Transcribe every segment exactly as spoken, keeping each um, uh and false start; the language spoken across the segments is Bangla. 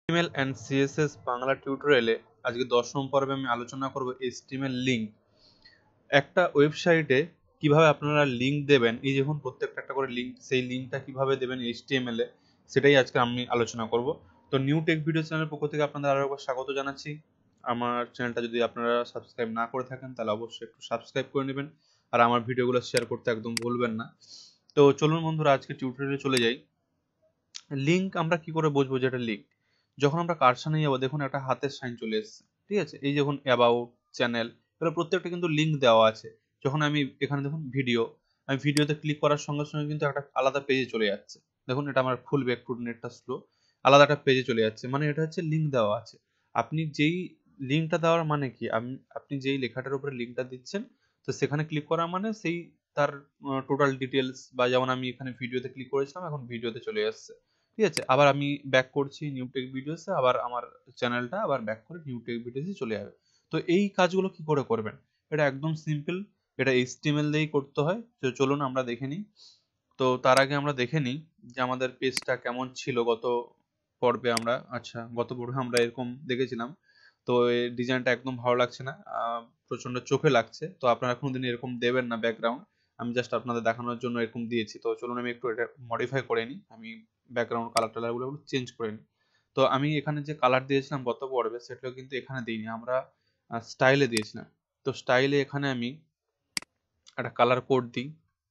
এইচটিএমএল অ্যান্ড সিএসএস বাংলা টিউটোরিয়ালে আজকে দশম পর্বে আমি আলোচনা করব এইচটিএমএল লিঙ্ক। একটা ওয়েবসাইটে কিভাবে আপনারা লিঙ্ক দেবেন, এই যখন প্রত্যেকটা একটা করে লিঙ্ক, সেই লিঙ্কটা কিভাবে দেবেন এইচটিএমএল এ, সেটাই আজকে আমি আলোচনা করব। তো নিউ টেক ভিডিও চ্যানেলের পক্ষ থেকে আপনাদের আরও একবার স্বাগত জানাচ্ছি। আমার চ্যানেলটা যদি আপনারা সাবস্ক্রাইব না করে থাকেন তাহলে অবশ্যই একটু সাবস্ক্রাইব করে নেবেন, আর আমার ভিডিওগুলো শেয়ার করতে একদম ভুলবেন না। তো চলুন বন্ধুরা, আজকে টিউটোরিয়ালে চলে যাই। লিঙ্ক আমরা কি করে বুঝবো যেটা লিঙ্ক? যখন আমরা কারসানে যাবো, দেখুন একটা হাতের সাইন চলে এসেছে, ঠিক আছে? এই যখন অ্যাবাউট চ্যানেল, এগুলো প্রত্যেকটা কিন্তু লিঙ্ক দেওয়া আছে। যখন আমি এখানে দেখুন ভিডিও, আমি ভিডিওতে ক্লিক করার সঙ্গে সঙ্গে কিন্তু একটা আলাদা পেজে চলে যাচ্ছে। দেখুন এটা আমার ফুল ব্যাক টু নেটটা স্লো, আলাদা একটা পেজে চলে যাচ্ছে, মানে এটা হচ্ছে লিঙ্ক দেওয়া আছে। আপনি যেই লিঙ্কটা দেওয়ার মানে কি, আমি আপনি যেই লেখাটার উপরে লিঙ্কটা দিচ্ছেন, তো সেখানে ক্লিক করা মানে সেই তার টোটাল ডিটেলস, বা যেমন আমি এখানে ভিডিওতে ক্লিক করেছিলাম, এখন ভিডিওতে চলে আসছে, ঠিক আছে? আবার আমি ব্যাক করছি নিউ টেক ভিডিওসে, আবার আমার চ্যানেলটা আবার ব্যাক করে নিউ টেক ভিডিওসে চলে যাবে। তো এই কাজগুলো কি করে করবেন? এটা একদম সিম্পল, এটা এইচটিএমএল দিয়েই করতে হয়। তো চলুন আমরা দেখে নিই। তো তার আগে আমরা দেখে নিই যে আমাদের পেজটা কেমন ছিল গত পর্বে। আমরা আচ্ছা গত পর্বে আমরা এরকম দেখেছিলাম। তো এই ডিজাইনটা একদম ভালো লাগছে না, আহ, প্রচন্ড চোখে লাগছে। তো আপনারা কোনোদিন এরকম দেবেন না ব্যাকগ্রাউন্ড, আমি জাস্ট আপনাদের দেখানোর জন্য এরকম দিয়েছি। তো চলুন আমি একটু এটা মডিফাই করে নিই, আমি ব্যাকগ্রাউন্ড কালার টালারগুলো চেঞ্জ করে নিই। তো আমি এখানে যে কালার দিয়েছিলাম গত পর্বে, সেটাও কিন্তু এখানে দিইনি, আমরা স্টাইলে দিয়েছিলাম। তো স্টাইলে এখানে আমি একটা কালার কোড দিই,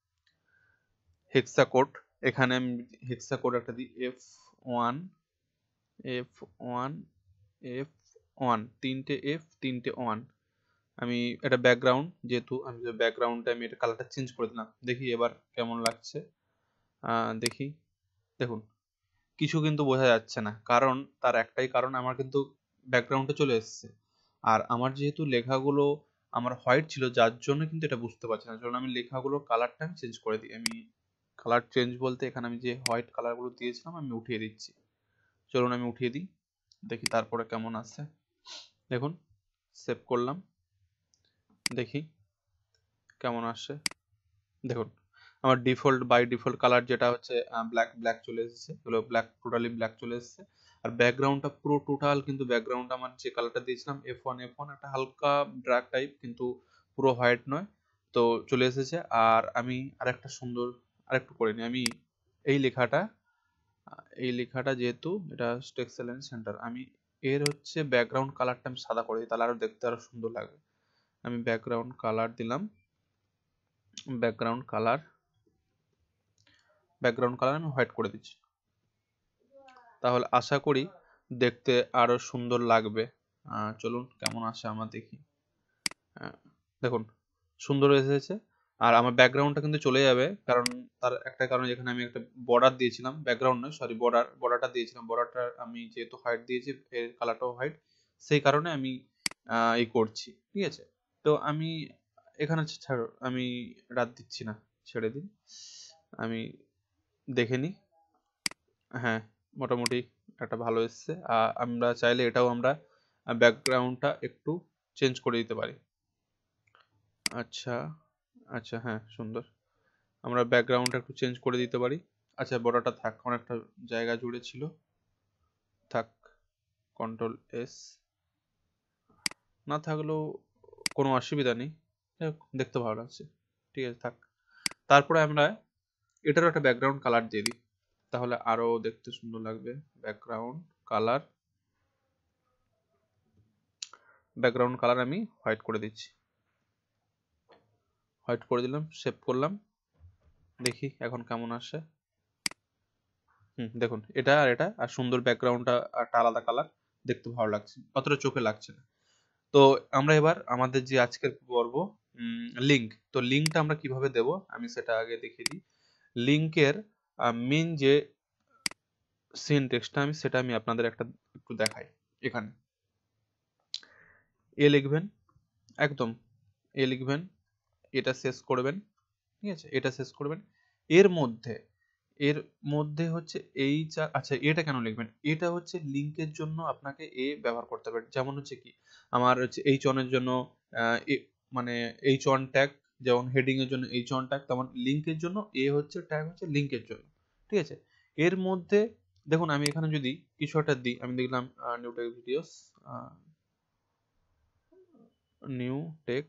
হেক্সা কোড। এখানে আমি হেক্সা কোড একটা দিই, F one F one F one, তিনটে এফ তিনটে ওয়ান। আমি এটা ব্যাকগ্রাউন্ড, যেহেতু আমি ব্যাকগ্রাউন্ডটা আমি এটা কালারটা চেঞ্জ করে দিলাম। দেখি এবার কেমন লাগছে। আহ, দেখি, দেখুন কিছু কিন্তু বোঝা যাচ্ছে না, কারণ তার একটাই কারণ, আমার কিন্তু ব্যাকগ্রাউন্ডে চলে এসেছে। আর আমার যেহেতু লেখাগুলো আমার হোয়াইট ছিল, যার জন্য কিন্তু এটা বুঝতে পারছি না। চলুন আমি লেখাগুলোর কালারটা আমি চেঞ্জ করে দিই। আমি কালার চেঞ্জ বলতে এখানে আমি যে হোয়াইট কালারগুলো দিয়েছিলাম আমি উঠিয়ে দিচ্ছি। চলুন আমি উঠিয়ে দিই, দেখি তারপরে কেমন আসছে। দেখুন সেভ করলাম, দেখি কেমন আসছে। দেখুন আমার ডিফল্ট বাই ডিফল্ট কালার যেটা হচ্ছে ব্ল্যাক, ব্ল্যাক চলে এসেছে, এগুলো ব্ল্যাক, টোটালি ব্ল্যাক চলে এসেছে। আর ব্যাকগ্রাউন্ডটা পুরো টোটাল কিন্তু ব্যাকগ্রাউন্ড আমার যে কালারটা দিয়েছিলাম এফ ওয়ান এফ ওয়ান, একটা হালকা ব্ল্যাক টাইপ, কিন্তু পুরো হোয়াইট নয়, তো চলে এসেছে। আর আমি আরেকটা সুন্দর আরেকটু করে নিই। আমি এই লেখাটা, এই লেখাটা যেহেতু এটা এক্সেলেন্স সেন্টার, আমি এর হচ্ছে ব্যাকগ্রাউন্ড কালারটা আমি সাদা করে দিই, তাহলে আরো দেখতে আরো সুন্দর লাগবে। আমি ব্যাকগ্রাউন্ড কালার দিলাম, ব্যাকগ্রাউন্ড কালার ব্যাকগ্রাউন্ড কালার আমি হোয়াইট করে দিচ্ছি, তাহলে আশা করি দেখতে আরো সুন্দর লাগবে। আহ, চলুন কেমন আসে আমরা দেখি। আহ, দেখুন সুন্দর এসেছে। আর আমার ব্যাকগ্রাউন্ডটা কিন্তু চলে যাবে, কারণ তার একটা কারণ, যেখানে আমি একটা বর্ডার দিয়েছিলাম, ব্যাকগ্রাউন্ড নয় সরি, বর্ডার বর্ডারটা দিয়েছিলাম, বর্ডারটা আমি যেহেতু হোয়াইট দিয়েছি, এর কালারটাও হোয়াইট, সেই কারণে আমি আহ, এই করছি, ঠিক আছে? তো আমি এখানে ছাড়ো, আমি রাত দিচ্ছি না, ছেড়ে দিন, আমি দেখে নিই। হ্যাঁ, মোটামুটি একটা ভালো এসছে। আহ, আমরা চাইলে এটাও আমরা ব্যাকগ্রাউন্ডটা একটু চেঞ্জ করে দিতে পারি। আচ্ছা আচ্ছা, হ্যাঁ সুন্দর, আমরা ব্যাকগ্রাউন্ডটা একটু চেঞ্জ করে দিতে পারি। আচ্ছা বর্ডারটা থাক, অনেকটা জায়গা জুড়ে ছিল, থাক। কন্ট্রোল এস, না থাকলেও কোনো অসুবিধা নেই, যাই হোক, দেখতে ভালো লাগছে, ঠিক আছে থাক। তারপরে আমরা এটারও একটা ব্যাকগ্রাউন্ড কালার দিয়ে দিই, তাহলে আরো দেখতে সুন্দর লাগবে। ব্যাকগ্রাউন্ড কালার, ব্যাকগ্রাউন্ড কালার আমি হোয়াইট করে দিচ্ছি, হোয়াইট করে দিলাম, সেভ করলাম, দেখি এখন কেমন আসে। হুম দেখুন, এটা আর এটা আর সুন্দর, ব্যাকগ্রাউন্ডটা একটা আলাদা কালার, দেখতে ভালো লাগছে, অতটা চোখে লাগছে না। তো আমরা এবার আমাদের যে আজকের পর্ব, লিঙ্ক, তো লিঙ্কটা আমরা কিভাবে দেব আমি সেটা আগে দেখিয়ে দিই। লিঙ্কের মেন যে সিনট্যাক্সটা আমি সেটা আমি আপনাদের একটা একটু দেখাই। এখানে এ লিখবেন, একদম এ লিখবেন, এটা শেষ করবেন, ঠিক আছে? এটা শেষ করবেন, এর মধ্যে এর মধ্যে হচ্ছে এই চা, আচ্ছা এটা কেন লিখবেন, এটা হচ্ছে লিঙ্কের জন্য আপনাকে এ ব্যবহার করতে হবে। যেমন হচ্ছে কি, আমার হচ্ছে এইচ ওয়ান এর জন্য আহ, এ মানে এইচ ওয়ান ট্যাগ, যেমন হেডিং এর জন্য এইচ ওয়ান ট্যাগ, তেমন লিঙ্কের জন্য এ হচ্ছে ট্যাগ, হচ্ছে লিঙ্কের জন্য, ঠিক আছে? এর মধ্যে দেখুন আমি এখানে যদি কিছু একটা দিই, আমি দেখলাম new tech videos, new tech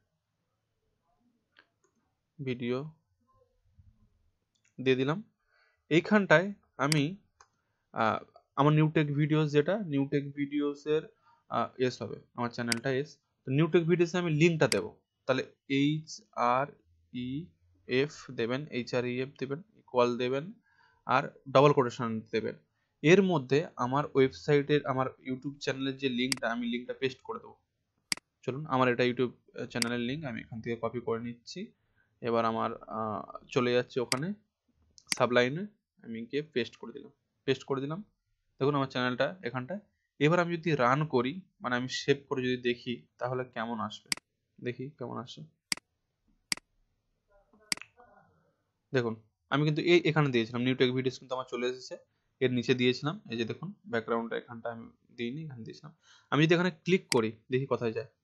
video দিয়ে দিলাম। এইখানটায় আমি আহ, আমার নিউ টেক ভিডিওস, যেটা নিউ টেক ভিডিওসের এস হবে, আমার চ্যানেলটা এস। তো নিউ টেক ভিডিওসে আমি লিঙ্কটা দেবো, তাহলে এইচ আর ই এফ দেবেন, এইচ আর ই এফ দেবেন, ইকুয়াল দেবেন, আর ডবল কোটেশন দেবেন। এর মধ্যে আমার ওয়েবসাইটের, আমার ইউটিউব চ্যানেলের যে লিঙ্কটা, আমি লিঙ্কটা পেস্ট করে দেবো। চলুন, আমার এটা ইউটিউব চ্যানেলের লিঙ্ক, আমি এখান থেকে কপি করে নিচ্ছি। এবার আমার চলে যাচ্ছে ওখানে সাবলাইনে, আমি গিয়ে পেস্ট করে দিলাম, পেস্ট করে দিলাম। দেখুন আমার চ্যানেলটা এখানটায়। এবার আমি যদি রান করি, মানে আমি সেভ করে যদি দেখি, তাহলে কেমন আসবে, দেখি কেমন আসে। দেখুন আমি কিন্তু এই এখানে দিয়েছিলাম নিউ টেক ভিডিওস, কিন্তু আমার চলে এসেছে, এর নিচে দিয়েছিলাম, এই যে দেখুন ব্যাকগ্রাউন্ডটা এখানটা আমি দিইনি, এখানে দিয়েছিলাম। আমি যদি এখানে ক্লিক করি, দেখি কোথায় যায়।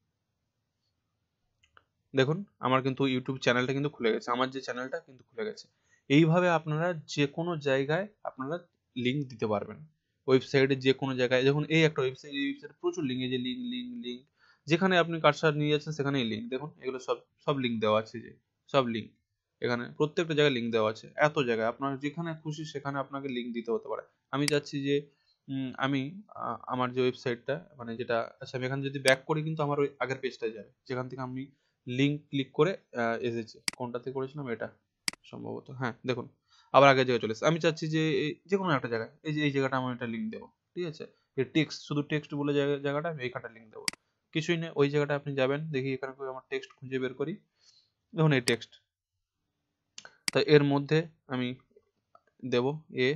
দেখুন আমার কিন্তু ইউটিউব চ্যানেলটা কিন্তু খুলে গেছে, আমার যে চ্যানেলটা কিন্তু খুলে গেছে। এইভাবে আপনারা যে কোনো জায়গায় আপনারা লিঙ্ক দিতে পারবেন, ওয়েবসাইটে যে কোনো জায়গায়। দেখুন এই একটা ওয়েবসাইট, এই ওয়েবসাইটে প্রচুর লিঙ্ক, এই যে লিঙ্ক লিঙ্ক লিঙ্ক, যেখানে আপনি কার্সার নিয়ে যাচ্ছেন সেখানেই লিঙ্ক। দেখুন এগুলো সব সব লিঙ্ক দেওয়া আছে, যে সব লিঙ্ক এখানে প্রত্যেকটা জায়গায় লিঙ্ক দেওয়া আছে, এত জায়গায় আপনার যেখানে খুশি সেখানে আপনাকে লিঙ্ক দিতে হতে পারে। আমি চাচ্ছি যে উম, আমি আহ, আমার যে ওয়েবসাইটটা, মানে যেটা, আচ্ছা আমি এখানে যদি ব্যাক করি, কিন্তু আমার ওই আগের পেজটায় যাবে, যেখান থেকে আমি লিঙ্ক ক্লিক করে আহ, এসেছি। কোনটাতে করেছিলাম, এটা সম্ভবত, হ্যাঁ দেখুন আবার আগের জায়গায় চলে এসেছে। আমি চাচ্ছি যে এই- যে কোনো একটা জায়গায়, এই যে এই জায়গাটা আমি একটা লিঙ্ক দেবো, ঠিক আছে, এই টেক্সট, শুধু টেক্সট বলে জায়গা- জায়গাটা আমি এইখানটা লিঙ্ক দেবো, কিছুই নেই। ওই জায়গাটা আপনি যাবেন, দেখি এখানে করে আমার টেক্সট খুঁজে বের করি। দেখুন এই টেক্সট, তা এর মধ্যে আমি দেব এ,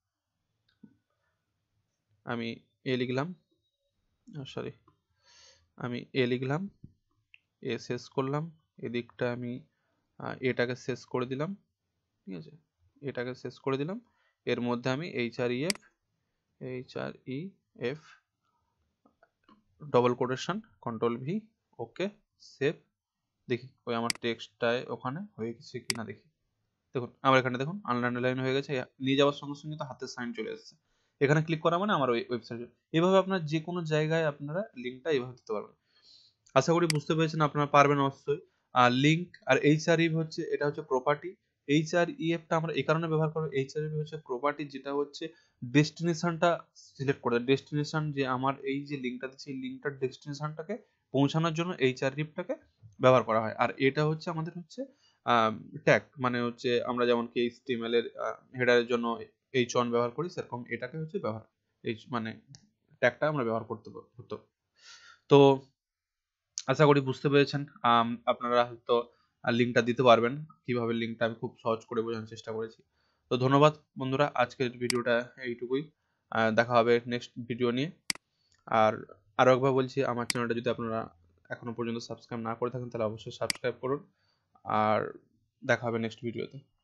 আমি এ লিখলাম, সরি আমি এ লিখলাম, এ শেষ করলাম, এদিকটা আমি আহ, এটাকে শেষ করে দিলাম, ঠিক আছে, এটাকে শেষ করে দিলাম। এর মধ্যে আমি H R E F, H R E F double quotation, control V, okay, save. দেখি ওই আমার টেক্সটটায় ওখানে হয়ে গেছে কিনা দেখি। দেখুন আমার এখানে দেখুন আন্ডারলাইন হয়ে গেছে, নিয়ে যাওয়ার সঙ্গে সঙ্গে তো হাতের সাইন চলে এসেছে। এখানে ক্লিক করা মানে আমার ওই ওয়েবসাইট। এভাবে আপনার যে কোনো জায়গায় আপনারা লিঙ্কটা এভাবে দিতে পারবেন। আশা করি বুঝতে পেরেছেন, আপনারা পারবেন অবশ্যই। আর লিঙ্ক আর এইচআরইভ হচ্ছে, এটা হচ্ছে প্রপার্টি। এইচআরইএফটা আমরা এই কারণে ব্যবহার করবো, এইচআরইভ হচ্ছে প্রপার্টি, যেটা হচ্ছে ডেস্টিনেশনটা সিলেক্ট করে, ডেস্টিনেশন যে আমার এই যে লিঙ্কটা দিচ্ছি, এই লিঙ্কটার ডেস্টিনেশনটাকে পৌঁছানোর জন্য এইচআরইভটাকে ব্যবহার করা হয়। আর এটা হচ্ছে আমাদের হচ্ছে ট্যাগ, মানে হচ্ছে আমরা যেমন কি এইচটিএমএল এর হেডারের জন্য এইচ ওয়ান ব্যবহার করি, সেরকম এটাকে হচ্ছে ব্যবহার, এই মানে ট্যাগটা আমরা ব্যবহার করতে হতো। তো আশা করি বুঝতে পেরেছেন। আম, আপনারা হয়তো লিঙ্কটা দিতে পারবেন, কিভাবে লিঙ্কটা আমি খুব সহজ করে বোঝানোর চেষ্টা করেছি। তো ধন্যবাদ বন্ধুরা, আজকের ভিডিওটা এইটুকুই। আহ, দেখা হবে নেক্সট ভিডিও নিয়ে। আর আরও একবার বলছি, আমার চ্যানেলটা যদি আপনারা এখনো পর্যন্ত সাবস্ক্রাইব না করে থাকেন, তাহলে অবশ্যই সাবস্ক্রাইব করুন। আর দেখা হবে নেক্সট ভিডিওতে।